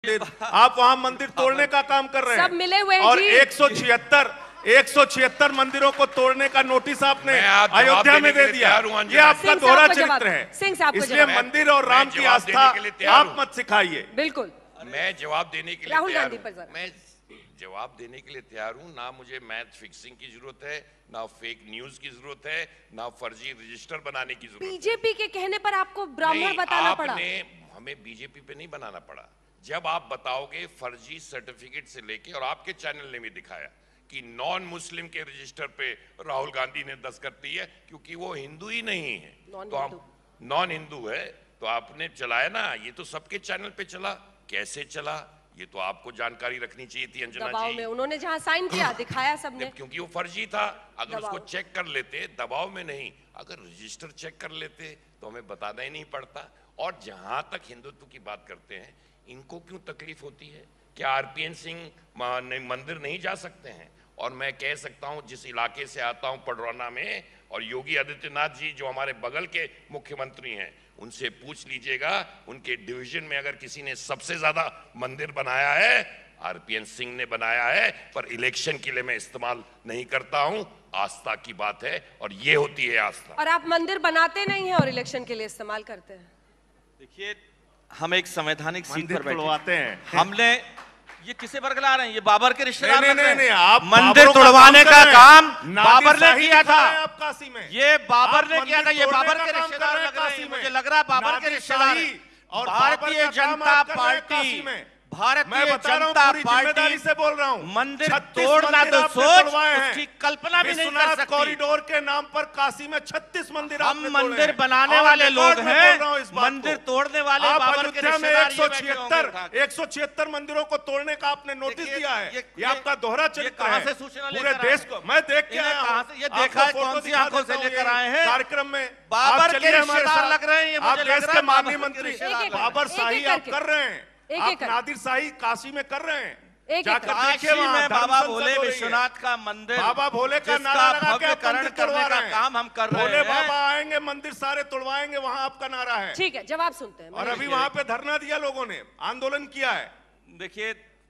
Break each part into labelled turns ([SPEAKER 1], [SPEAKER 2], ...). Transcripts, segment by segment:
[SPEAKER 1] आप वहां मंदिर तोड़ने का काम कर रहे हैं,
[SPEAKER 2] सब मिले हुए हैं
[SPEAKER 1] और
[SPEAKER 2] जी।
[SPEAKER 1] 176 मंदिरों को तोड़ने का नोटिस आपने अयोध्या में दे दिया। ये आपका दोहरा चरित्र है, इसलिए मंदिर और राम की आस्था आप मत सिखाइए।
[SPEAKER 2] बिल्कुल,
[SPEAKER 3] मैं जवाब देने के लिए
[SPEAKER 2] राहुल
[SPEAKER 3] तैयार
[SPEAKER 2] गांधी पर
[SPEAKER 3] हूं।
[SPEAKER 2] जरा।
[SPEAKER 3] मैं जवाब देने के लिए तैयार हूं। ना मुझे मैच फिक्सिंग की जरूरत है, ना फेक न्यूज की जरूरत है, ना फर्जी रजिस्टर बनाने की जरूरत है।
[SPEAKER 2] बीजेपी के कहने पर आपको ब्राह्मण बताना पड़ा।
[SPEAKER 3] हमें बीजेपी पे नहीं बनाना पड़ा। जब आप बताओगे फर्जी सर्टिफिकेट से लेके, और आपके चैनल ने भी दिखाया कि नॉन मुस्लिम के रजिस्टर पे राहुल गांधी ने दस्तखत दी है, क्योंकि वो हिंदू ही नहीं है, तो हम नॉन हिंदू है, तो आपने चलाया ना। ये तो सबके चैनल पे चला, कैसे चला ये तो आपको जानकारी रखनी चाहिए थी अंजना जी।
[SPEAKER 2] में उन्होंने जहां साइन किया दिखाया सबने,
[SPEAKER 3] क्योंकि वो फर्जी था। अगर उसको चेक कर लेते, दबाव में नहीं, अगर रजिस्टर चेक कर लेते तो हमें बताना ही नहीं पड़ता। और जहां तक हिंदुत्व की बात करते हैं, इनको क्यों तकलीफ होती है? क्या आरपीएन सिंह मंदिर नहीं जा सकते हैं? और मैं कह सकता हूं, जिस इलाके से आता हूं पडरौना में, और योगी आदित्यनाथ जी जो हमारे बगल के मुख्यमंत्री हैं, उनसे पूछ लीजिएगा, उनके डिवीजन में अगर किसी ने सबसे ज्यादा मंदिर बनाया है, आरपीएन सिंह ने बनाया है। पर इलेक्शन के लिए मैं इस्तेमाल नहीं करता हूं, आस्था की बात है, और ये होती है आस्था।
[SPEAKER 2] और आप मंदिर बनाते नहीं हैं और इलेक्शन के लिए इस्तेमाल करते हैं।
[SPEAKER 4] देखिए, हम एक संवैधानिक सीट पर
[SPEAKER 1] बैठे हैं,
[SPEAKER 4] हमने ये किसे बरगला रहे हैं? ये बाबर के रिश्तेदार
[SPEAKER 1] नहीं, आप
[SPEAKER 4] मंदिर तोड़वाने का काम बाबर ने किया था। ये बाबर ने किया था, ये बाबर के रिश्तेदार लग रहे हैं। मुझे लग रहा है बाबर के रिश्तेदार। और भारतीय जनता पार्टी, भारतीय जनता पार्टी
[SPEAKER 1] से बोल रहा हूँ,
[SPEAKER 4] मंदिर तोड़ना तो सोच, उसकी कल्पना भी नहीं कर सकती।
[SPEAKER 1] कॉरिडोर के नाम पर काशी में 36 मंदिर
[SPEAKER 4] हम मंदिर बनाने वाले लोग हैं, मंदिर तोड़ने वाले बाबर के रिश्तेदार।
[SPEAKER 1] 176 मंदिरों को तोड़ने का आपने नोटिस दिया है। ये आपका दोहरा चरित्र है।
[SPEAKER 4] से सूचना
[SPEAKER 1] पूरे देश को मैं देख के आया हूं।
[SPEAKER 4] ये देखा है, कौन सी आंखों से लेकर आए हैं
[SPEAKER 1] कार्यक्रम में?
[SPEAKER 4] बाबर के रिश्तेदार लग रहे हैं।
[SPEAKER 1] आप देश के माननीय मंत्री बाबर शाही आप कर रहे हैं, आप नादिर शाही काशी में कर रहे हैं। जाकर देखिए वहां
[SPEAKER 4] बाबा भोले विश्वनाथ का मंदिर,
[SPEAKER 1] बाबा भोले का नारा लगा के
[SPEAKER 4] भव्यकरण करने का काम हम कर रहे हैं।
[SPEAKER 1] भोले बाबा आएंगे, मंदिर सारे तोड़वाएंगे, वहां आपका नारा है।
[SPEAKER 2] ठीक है, जवाब सुनते हैं।
[SPEAKER 1] और अभी वहां पे धरना दिया, लोगों ने आंदोलन किया है।
[SPEAKER 4] देखिए,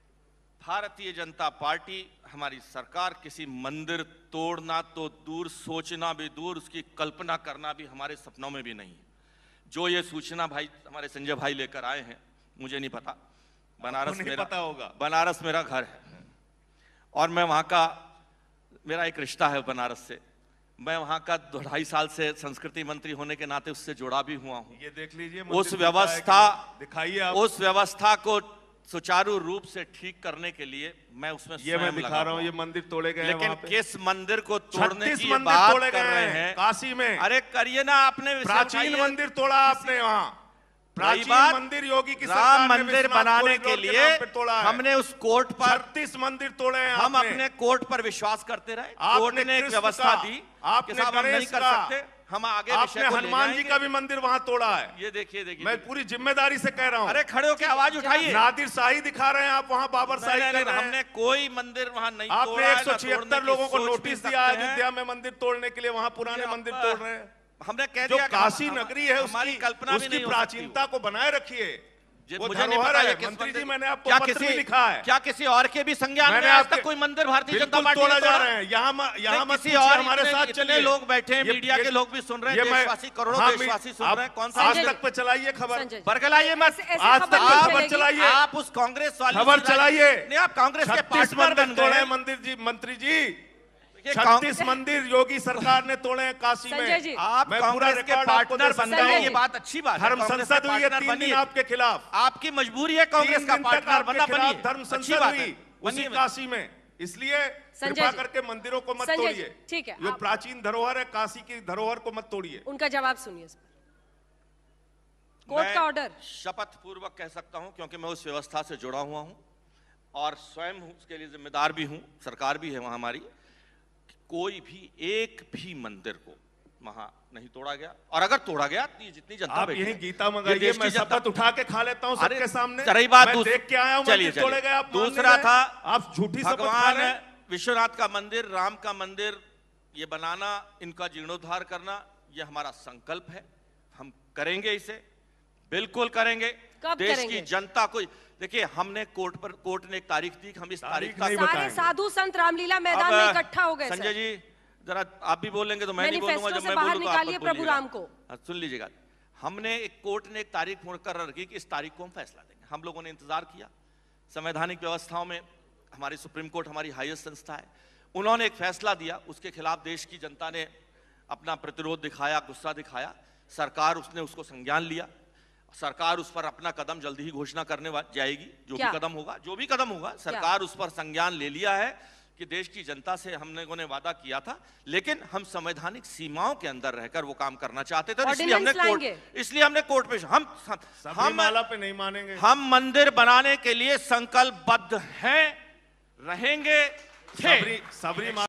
[SPEAKER 4] भारतीय जनता पार्टी, हमारी सरकार किसी मंदिर तोड़ना तो दूर, सोचना भी दूर, उसकी कल्पना करना भी हमारे सपनों में भी नहीं है। जो ये सूचना भाई हमारे संजय भाई लेकर आए हैं, मुझे नहीं पता। बनारस
[SPEAKER 1] नहीं पता होगा।
[SPEAKER 4] बनारस मेरा घर है और मैं वहां का, मेरा एक रिश्ता है बनारस से। मैं वहां का 2.5 साल से संस्कृति मंत्री होने के नाते उससे जुड़ा भी हुआ हूं।
[SPEAKER 1] ये देख लीजिए,
[SPEAKER 4] उस व्यवस्था
[SPEAKER 1] दिखाइए आप।
[SPEAKER 4] उस व्यवस्था को सुचारू रूप से ठीक करने के लिए मैं उसमें
[SPEAKER 1] ये मैं दिखा रहा हूँ, ये मंदिर तोड़े गए हैं।
[SPEAKER 4] लेकिन
[SPEAKER 1] वहाँ पे
[SPEAKER 4] किस मंदिर को तोड़ने की
[SPEAKER 1] मंदिर
[SPEAKER 4] बात
[SPEAKER 1] तोड़े
[SPEAKER 4] कर रहे हैं
[SPEAKER 1] काशी में?
[SPEAKER 4] अरे करिए ना, आपने
[SPEAKER 1] प्राचीन मंदिर तोड़ा आपने वहाँ। प्राचीन मंदिर योगी की
[SPEAKER 4] राम मंदिर बनाने के लिए हमने उस कोर्ट पर
[SPEAKER 1] 36 मंदिर तोड़े हैं।
[SPEAKER 4] हम अपने कोर्ट पर विश्वास करते रहे। कोर्ट ने एक व्यवस्था दी,
[SPEAKER 1] आपने
[SPEAKER 4] हम नहीं कर सकते, हम आगे
[SPEAKER 1] आपने हनुमान जी का भी मंदिर वहां तोड़ा है।
[SPEAKER 4] ये देखिए,
[SPEAKER 1] मैं पूरी जिम्मेदारी से कह रहा हूँ।
[SPEAKER 4] अरे खड़े होकर आवाज उठाइए।
[SPEAKER 1] नादिर शाही दिखा रहे हैं आप वहां, बाबर शाही कर रहे हैं।
[SPEAKER 4] हमने कोई मंदिर वहां नहीं तोड़ा।
[SPEAKER 1] आपने 176 लोगों को नोटिस दिया अयोध्या में मंदिर तोड़ने के लिए, वहां पुराने मंदिर तोड़ रहे हैं।
[SPEAKER 4] हमने कह
[SPEAKER 1] जो
[SPEAKER 4] दिया
[SPEAKER 1] काशी नगरी है,
[SPEAKER 4] हमारी कल्पना
[SPEAKER 1] उसकी प्राचीनता को बनाए रखिए।
[SPEAKER 4] मुझे नहीं पता है
[SPEAKER 1] मंत्री जी, मैंने आपको पत्र भी लिखा है।
[SPEAKER 4] क्या किसी और के भी संज्ञान में आज तक कोई मंदिर भारतीय जनता पार्टी
[SPEAKER 1] तोड़ा जा रहे हैं? यहाँ
[SPEAKER 4] किसी और हमारे साथ चले लोग बैठे हैं, मीडिया के लोग भी सुन रहे हैं, देशवासी करोड़ों देशवासी सुन रहे हैं। कौन सा
[SPEAKER 1] आज तक पे चलाइए खबर,
[SPEAKER 4] बरगलाइए मत,
[SPEAKER 1] आज तक खबर चलाइए।
[SPEAKER 4] आप उस कांग्रेस वाली
[SPEAKER 1] खबर चलाइए।
[SPEAKER 4] नहीं, आप कांग्रेस के पार्टनर बन गए।
[SPEAKER 1] मंदिर जी, मंत्री जी 36 मंदिर योगी सरकार ने तोड़े हैं काशी में।
[SPEAKER 4] आप कांग्रेस के पार्टनर बन गए, ये बात अच्छी बात है।
[SPEAKER 1] धर्म संसद हुई है 3 दिन आपके खिलाफ।
[SPEAKER 4] आपकी मजबूरी है कांग्रेस का पार्टनर बनना, बनिए।
[SPEAKER 1] धर्म संसद हुई उसी काशी में, इसलिए कृपा करके मंदिरों को मत तोड़िए।
[SPEAKER 2] ठीक है,
[SPEAKER 1] जो प्राचीन धरोहर है, काशी की धरोहर को मत तोड़िए।
[SPEAKER 2] उनका जवाब सुनिए। कोर्ट का ऑर्डर
[SPEAKER 4] शपथ पूर्वक कह सकता हूं, क्योंकि मैं उस व्यवस्था से जुड़ा हुआ हूं और स्वयं उसके लिए जिम्मेदार भी हूं, सरकार भी है वहां हमारी। कोई भी एक भी मंदिर को वहां नहीं तोड़ा गया, और अगर तोड़ा गया तो जितनी जनता
[SPEAKER 1] आप यही गीता मंगाइए, मैं शपथ उठा के खा लेता हूं सबके सामने।
[SPEAKER 4] रही बात,
[SPEAKER 1] मैं देख के आया हूं मंदिर तोड़े गए, आप
[SPEAKER 4] दूसरा था
[SPEAKER 1] आप झूठी शपथ
[SPEAKER 4] भगवान विश्वनाथ का मंदिर, राम का मंदिर ये बनाना, इनका जीर्णोद्धार करना, ये हमारा संकल्प है। हम करेंगे, इसे बिल्कुल करेंगे। देश की जनता को देखिए, हमने कोर्ट ने एक तारीख दी कि हम इस तारीख का
[SPEAKER 2] सारे साधु संत रामलीला मैदान में इकट्ठा हो गए।
[SPEAKER 4] संजय जी जरा आप भी बोलेंगे तो मैं नहीं बोलूंगा, जब मैं
[SPEAKER 2] बाहर
[SPEAKER 4] बोलूंगा आप
[SPEAKER 2] निकालिए प्रभु राम को।
[SPEAKER 4] सुन लीजिएगा, हमने एक कोर्ट ने एक तारीख मुकर्रर की कि इस तारीख को हम फैसला देंगे। हम लोगों ने इंतजार किया, संवैधानिक व्यवस्थाओं में हमारी सुप्रीम कोर्ट हमारी हाईएस्ट संस्था है, उन्होंने एक फैसला दिया, उसके खिलाफ देश की जनता ने अपना प्रतिरोध दिखाया, गुस्सा दिखाया, सरकार उसने उसको संज्ञान लिया, सरकार उस पर अपना कदम जल्दी ही घोषणा करने जाएगी। जो भी कदम होगा सरकार उस पर संज्ञान ले लिया है कि देश की जनता से हमने वादा किया था, लेकिन हम संवैधानिक सीमाओं के अंदर रहकर वो काम करना चाहते थे, इसलिए हमने कोर्ट पे हम
[SPEAKER 1] माला पे नहीं मानेंगे।
[SPEAKER 4] हम मंदिर बनाने के लिए संकल्पबद्ध हैं, रहेंगे।
[SPEAKER 1] सबरी